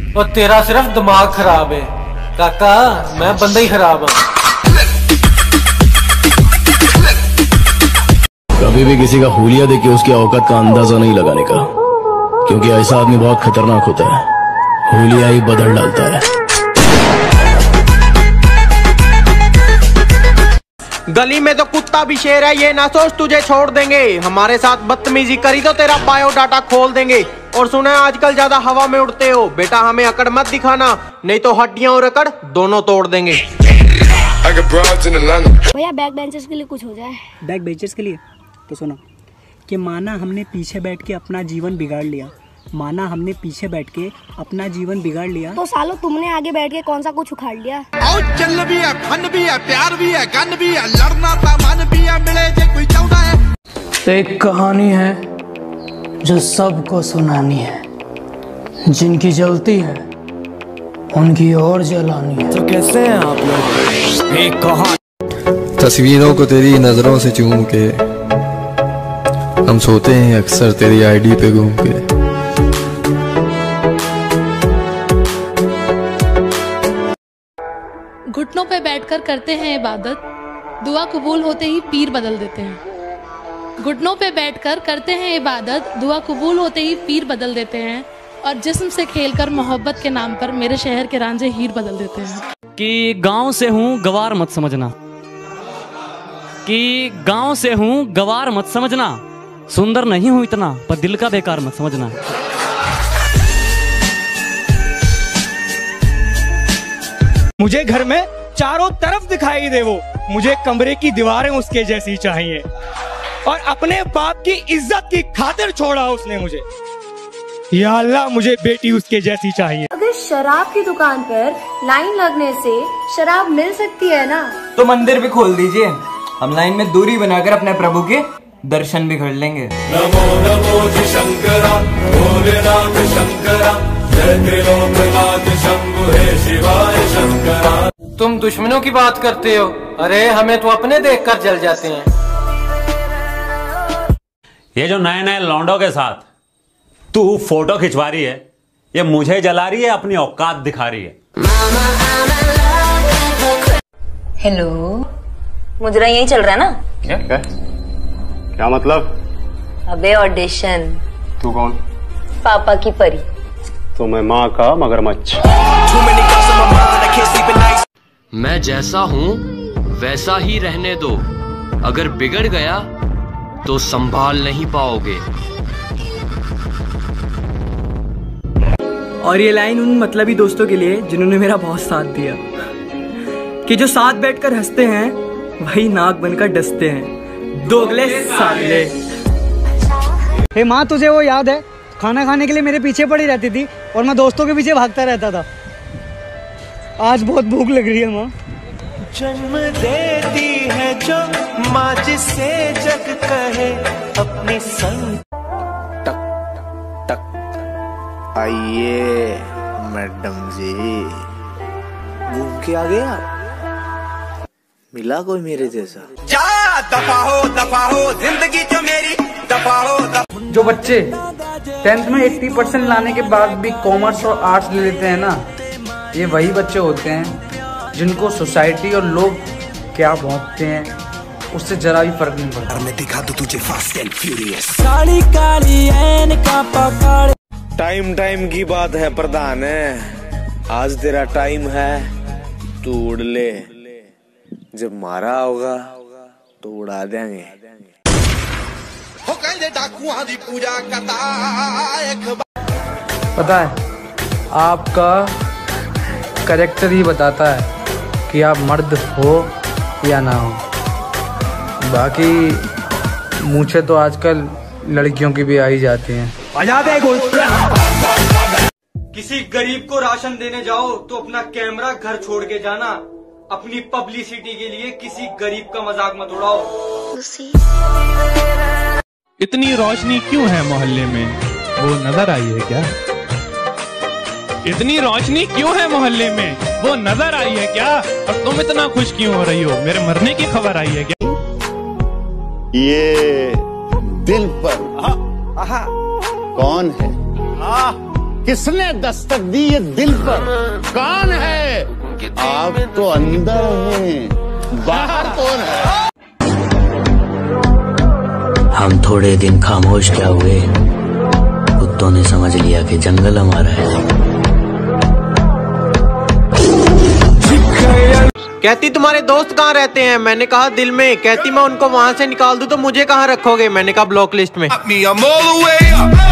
और तेरा सिर्फ दिमाग खराब है काका, मैं बंदा ही खराब हूँ। कभी भी किसी का हुलिया देख के उसकी औकात का अंदाजा नहीं लगाने का, क्योंकि ऐसा आदमी बहुत खतरनाक होता है, हुलिया ही बदल डालता है। गली में तो कुत्ता भी शेर है, ये ना सोच तुझे छोड़ देंगे। हमारे साथ बदतमीजी करी तो तेरा बायोडाटा खोल देंगे। और सुना है आजकल ज्यादा हवा में उड़ते हो, बेटा हमें अकड़ मत दिखाना, नहीं तो हड्डियां और अकड़ दोनों तोड़ देंगे। भैया बैक बेंचर्स के लिए कुछ हो जाए। बैक बेंचर्स के लिए तो सुनो कि माना हमने पीछे बैठ के अपना जीवन बिगाड़ लिया, माना हमने पीछे बैठ के अपना जीवन बिगाड़ लिया, तो सालों तुमने आगे बैठ के कौन सा कुछ उखाड़ लिया। और चल भी है, फन भी है, प्यार भी है, गन भी है, लड़ना था मन भी है, मिले जे कोई चाहता है। एक कहानी है जो सबको सुनानी है, जिनकी जलती है उनकी और जलानी है। तो कैसे हैं आप लोग? एक कहानी। तस्वीरों को तेरी नजरों से चूम के हम सोते हैं अक्सर तेरी आईडी पे घूम के। घुटनों पे बैठकर करते हैं इबादत, दुआ कबूल होते ही पीर बदल देते हैं। घुटनों पे बैठकर करते हैं इबादत, दुआ कबूल होते ही पीर बदल देते हैं। और जिस्म से खेलकर मोहब्बत के नाम पर मेरे शहर के रांझे हीर बदल देते हैं। कि गांव से हूँ गवार मत समझना, कि गांव से हूँ गवार मत समझना, सुंदर नहीं हूँ इतना पर दिल का बेकार मत समझना। मुझे घर में चारों तरफ दिखाई दे वो, मुझे कमरे की दीवारें उसके जैसी चाहिए, और अपने बाप की इज्जत की खातिर छोड़ा उसने मुझे। या अल्लाह मुझे बेटी उसके जैसी चाहिए। अगर शराब की दुकान पर लाइन लगने से शराब मिल सकती है ना, तो मंदिर भी खोल दीजिए, हम लाइन में दूरी बनाकर अपने प्रभु के दर्शन भी कर लेंगे। नमो नमो शंकरा, भोलेनाथ शंकरा, जय त्रिलोकनाथ शंभु हे शिवाय शंकरा। तुम दुश्मनों की बात करते हो, अरे हमें तो अपने देखकर जल जाते हैं। ये जो नए नए लौंडों के साथ तू फोटो खिंचवा रही है, ये मुझे जला रही है, अपनी औकात दिखा रही है। हेलो, मुजरा यही चल रहा है ना? क्या मतलब? अबे ऑडिशन। तू कौन? पापा की परी। तो मैं माँ का मगरमच्छ। मैं जैसा हूँ वैसा ही रहने दो, अगर बिगड़ गया तो संभाल नहीं पाओगे। और ये लाइन उन मतलबी दोस्तों के लिए जिन्होंने मेरा बहुत साथ दिया, कि जो साथ बैठकर हंसते हैं वही नाक बनकर डसते हैं, दोगले साले। हे माँ, तुझे वो याद है खाना खाने के लिए मेरे पीछे पड़ी रहती थी और मैं दोस्तों के पीछे भागता रहता था। आज बहुत भूख लग रही है माँ। जन्म देती है जो माँ, जिसे जग कहे अपनी संग। आइए मैडम जी, घूम के आ गया, मिला कोई मेरे जैसा? जा दफा हो जिंदगी जो मेरी, दफा हो। जो बच्चे 10th में 80% लाने के बाद भी कॉमर्स और आर्ट्स ले लेते हैं ना, ये वही बच्चे होते हैं जिनको सोसाइटी और लोग क्या भौंकते हैं उससे जरा भी फर्क नहीं पड़ता। मैं दिखा दूं तुझे फास्ट एंड फ्यूरियस। काली काली ऐन का पकड़। टाइम की बात है प्रधान है, आज तेरा टाइम है, तू उड़ ले, जब मारा होगा तो उड़ा देंगे। पता है, आपका कैरेक्टर ही बताता है कि आप मर्द हो या ना हो। बाकी मूछें तो आजकल लड़कियों की भी आ ही जाती हैं। किसी गरीब को राशन देने जाओ तो अपना कैमरा घर छोड़ के जाना, अपनी पब्लिसिटी के लिए किसी गरीब का मजाक मत उड़ाओ। इतनी रोशनी क्यों है मोहल्ले में, वो नजर आई है क्या? इतनी रोशनी क्यों है मोहल्ले में, वो नजर आई है क्या? और तुम इतना खुश क्यों हो रही हो, मेरे मरने की खबर आई है क्या? ये दिल पर कौन है? किसने दस्तक दी ये दिल पर? कौन है? आप तो अंदर हैं, बाहर कौन है? हम थोड़े दिन खामोश क्या हुए, कुत्तों ने समझ लिया कि जंगल हमारा है। कहती तुम्हारे दोस्त कहाँ रहते हैं? मैंने कहा दिल में। कहती मैं उनको वहाँ से निकाल दूँ तो मुझे कहाँ रखोगे? मैंने कहा ब्लॉक लिस्ट में।